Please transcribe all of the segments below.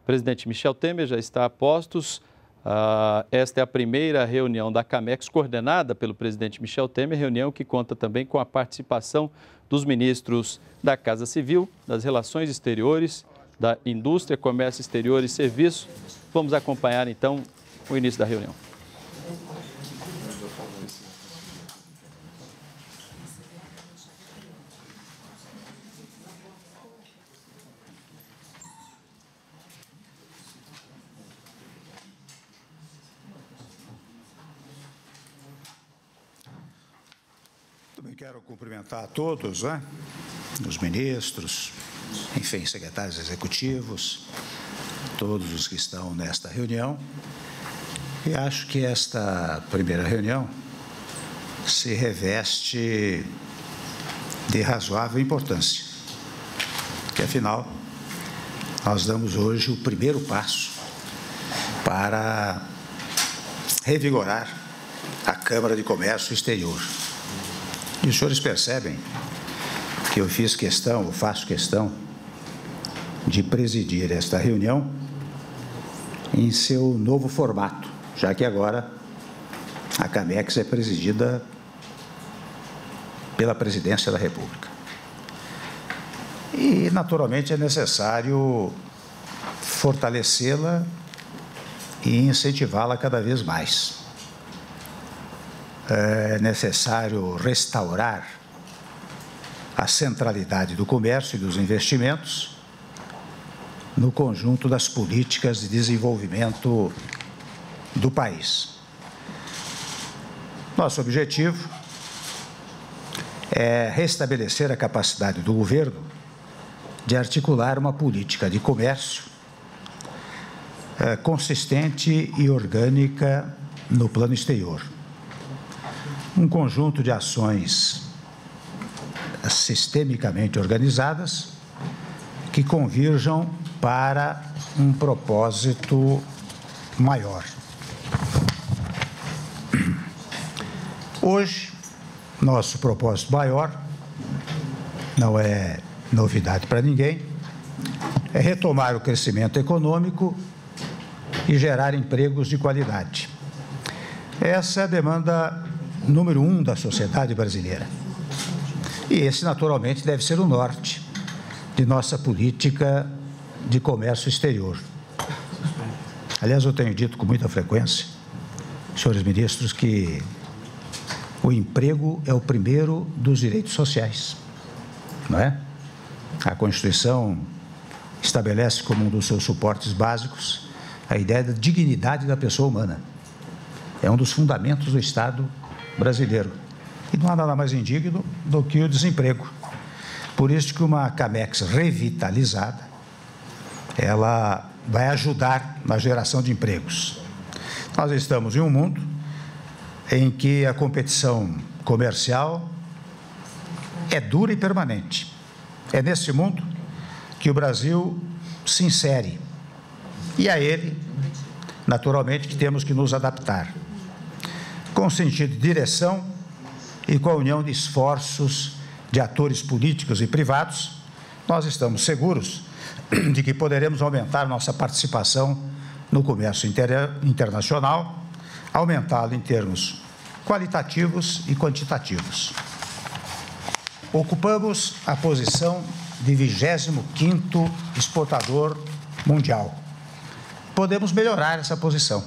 presidente Michel Temer já está a postos. Esta é a primeira reunião da CAMEX coordenada pelo presidente Michel Temer, reunião que conta também com a participação dos ministros da Casa Civil, das Relações Exteriores, da Indústria, Comércio Exterior e Serviços. Vamos acompanhar, então, o início da reunião. Também quero cumprimentar a todos, os ministros, enfim, secretários executivos, todos os que estão nesta reunião. E acho que esta primeira reunião se reveste de razoável importância, porque, afinal, nós damos hoje o primeiro passo para revigorar a Câmara de Comércio Exterior. E os senhores percebem que eu faço questão de presidir esta reunião em seu novo formato, já que agora a CAMEX é presidida pela Presidência da República. E, naturalmente, é necessário fortalecê-la e incentivá-la cada vez mais. É necessário restaurar a centralidade do comércio e dos investimentos no conjunto das políticas de desenvolvimento do país. Nosso objetivo é restabelecer a capacidade do governo de articular uma política de comércio consistente e orgânica no plano exterior. Um conjunto de ações sistemicamente organizadas que convirjam para um propósito maior. Hoje, nosso propósito maior, não é novidade para ninguém, é retomar o crescimento econômico e gerar empregos de qualidade. Essa é a demanda número 1 da sociedade brasileira. E esse, naturalmente, deve ser o norte de nossa política de comércio exterior. Aliás, eu tenho dito com muita frequência, senhores ministros, que o emprego é o primeiro dos direitos sociais, não é? A Constituição estabelece como um dos seus suportes básicos a ideia da dignidade da pessoa humana. É um dos fundamentos do Estado brasileiro. E não há nada mais indigno do que o desemprego. Por isso que uma CAMEX revitalizada, ela vai ajudar na geração de empregos. Nós estamos em um mundo em que a competição comercial é dura e permanente. É nesse mundo que o Brasil se insere. E a ele, naturalmente, que temos que nos adaptar. Com sentido de direção e com a união de esforços de atores políticos e privados, nós estamos seguros de que poderemos aumentar nossa participação no comércio internacional, aumentá-lo em termos qualitativos e quantitativos. Ocupamos a posição de 25º exportador mundial. Podemos melhorar essa posição.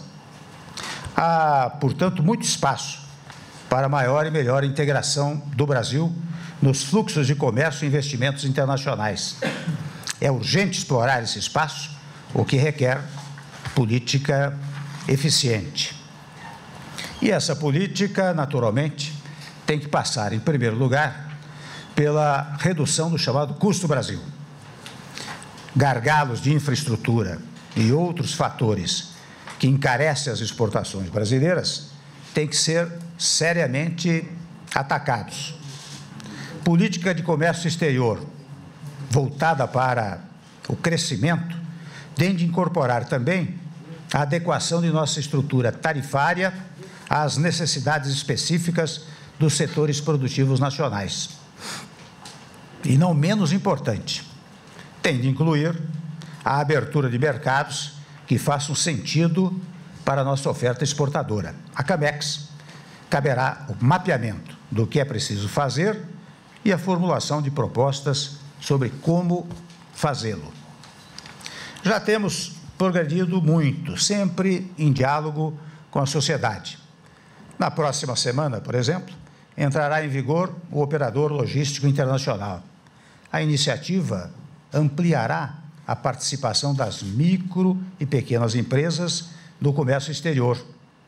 Há, portanto, muito espaço para maior e melhor integração do Brasil nos fluxos de comércio e investimentos internacionais. É urgente explorar esse espaço, o que requer política eficiente. E essa política, naturalmente, tem que passar, em primeiro lugar, pela redução do chamado custo Brasil. Gargalos de infraestrutura e outros fatores que encarecem as exportações brasileiras têm que ser seriamente atacados. Política de comércio exterior voltada para o crescimento tem de incorporar também a adequação de nossa estrutura tarifária às necessidades específicas dos setores produtivos nacionais. E não menos importante, tem de incluir a abertura de mercados que façam sentido para a nossa oferta exportadora. A Camex caberá o mapeamento do que é preciso fazer e a formulação de propostas sobre como fazê-lo. Já temos progredido muito, sempre em diálogo com a sociedade. Na próxima semana, por exemplo, entrará em vigor o Operador Logístico Internacional. A iniciativa ampliará a participação das micro e pequenas empresas no comércio exterior.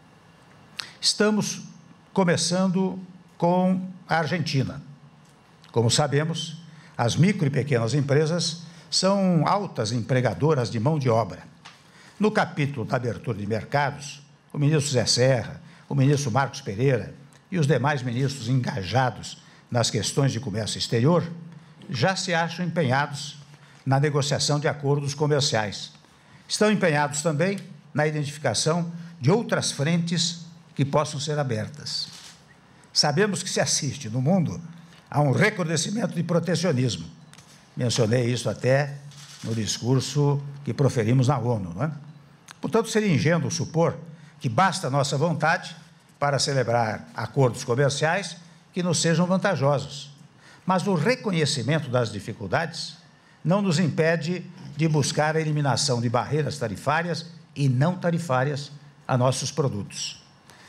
Estamos começando com a Argentina. Como sabemos, as micro e pequenas empresas são altas empregadoras de mão de obra. No capítulo da abertura de mercados, o ministro Zé Serra, o ministro Marcos Pereira e os demais ministros engajados nas questões de comércio exterior já se acham empenhados na negociação de acordos comerciais. Estão empenhados também na identificação de outras frentes que possam ser abertas. Sabemos que se assiste no mundo a um recrudescimento de protecionismo. Mencionei isso até no discurso que proferimos na ONU, não é? Portanto, seria ingênuo supor que basta a nossa vontade para celebrar acordos comerciais que nos sejam vantajosos. Mas o reconhecimento das dificuldades não nos impede de buscar a eliminação de barreiras tarifárias e não tarifárias a nossos produtos.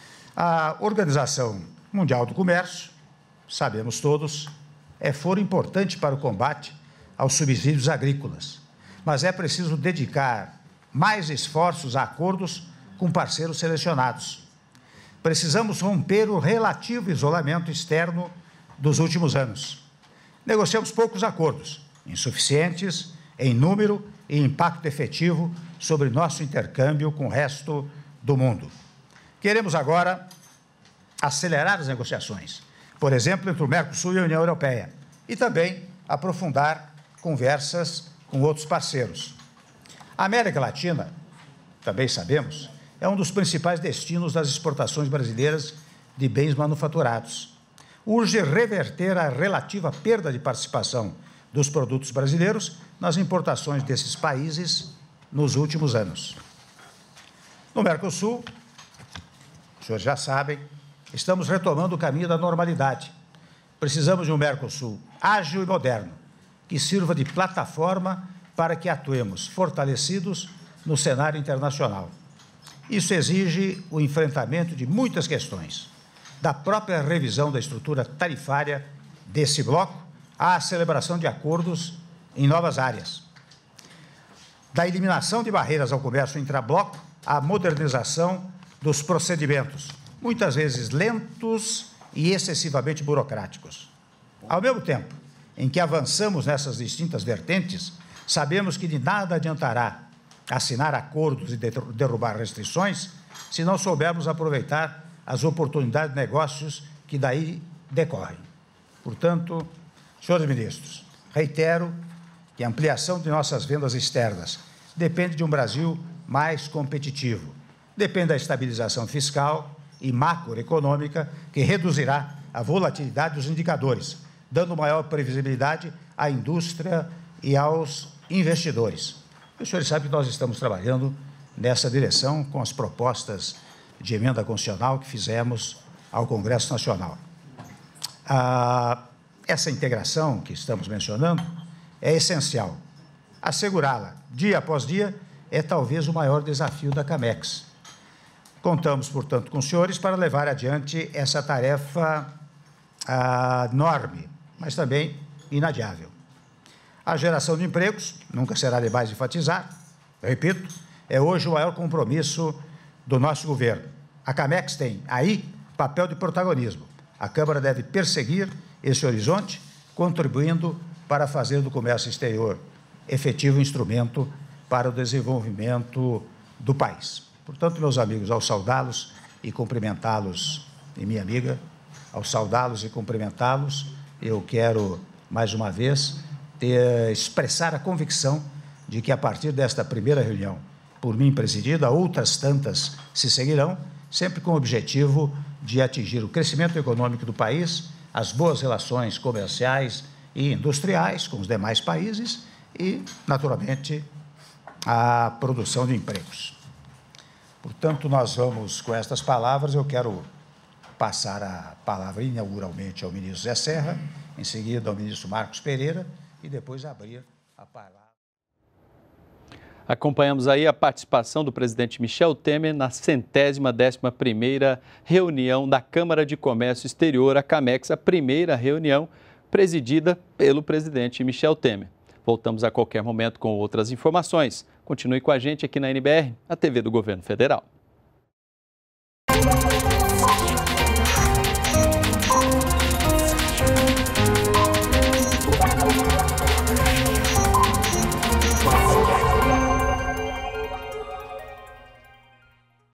A Organização Mundial do Comércio, sabemos todos, é foro importante para o combate aos subsídios agrícolas, mas é preciso dedicar mais esforços a acordos com parceiros selecionados. Precisamos romper o relativo isolamento externo dos últimos anos. Negociamos poucos acordos, insuficientes em número e impacto efetivo sobre nosso intercâmbio com o resto do mundo. Queremos agora acelerar as negociações, por exemplo, entre o Mercosul e a União Europeia, e também aprofundar conversas com outros parceiros. A América Latina, também sabemos, é um dos principais destinos das exportações brasileiras de bens manufaturados. Urge reverter a relativa perda de participação dos produtos brasileiros nas importações desses países nos últimos anos. No Mercosul, os senhores já sabem, estamos retomando o caminho da normalidade. Precisamos de um Mercosul ágil e moderno, que sirva de plataforma para que atuemos fortalecidos no cenário internacional. Isso exige o enfrentamento de muitas questões, da própria revisão da estrutura tarifária desse bloco à celebração de acordos em novas áreas, da eliminação de barreiras ao comércio intrabloco à modernização dos procedimentos, muitas vezes lentos e excessivamente burocráticos. Ao mesmo tempo em que avançamos nessas distintas vertentes, sabemos que de nada adiantará assinar acordos e derrubar restrições se não soubermos aproveitar as oportunidades de negócios que daí decorrem. Portanto, senhores ministros, reitero que a ampliação de nossas vendas externas depende de um Brasil mais competitivo, depende da estabilização fiscal e macroeconômica que reduzirá a volatilidade dos indicadores, dando maior previsibilidade à indústria e aos investidores. Os senhores sabem que nós estamos trabalhando nessa direção com as propostas de emenda constitucional que fizemos ao Congresso Nacional. Essa integração que estamos mencionando é essencial. Assegurá-la dia após dia é talvez o maior desafio da Camex. Contamos, portanto, com os senhores para levar adiante essa tarefa enorme, mas também inadiável. A geração de empregos, nunca será demais enfatizar, repito, é hoje o maior compromisso do nosso governo. A Camex tem aí papel de protagonismo. A Câmara deve perseguir esse horizonte, contribuindo para fazer do comércio exterior efetivo instrumento para o desenvolvimento do país. Portanto, meus amigos, ao saudá-los e cumprimentá-los, e minha amiga, ao saudá-los e cumprimentá-los, eu quero, mais uma vez, expressar a convicção de que, a partir desta primeira reunião, por mim presidida, outras tantas se seguirão, sempre com o objetivo de atingir o crescimento econômico do país, as boas relações comerciais e industriais com os demais países e, naturalmente, à produção de empregos. Portanto, nós vamos, com estas palavras, eu quero passar a palavra inauguralmente ao ministro Zé Serra, em seguida ao ministro Marcos Pereira e depois abrir a palavra. Acompanhamos aí a participação do presidente Michel Temer na 111ª reunião da Câmara de Comércio Exterior, a CAMEX, a primeira reunião presidida pelo presidente Michel Temer. Voltamos a qualquer momento com outras informações. Continue com a gente aqui na NBR, a TV do Governo Federal.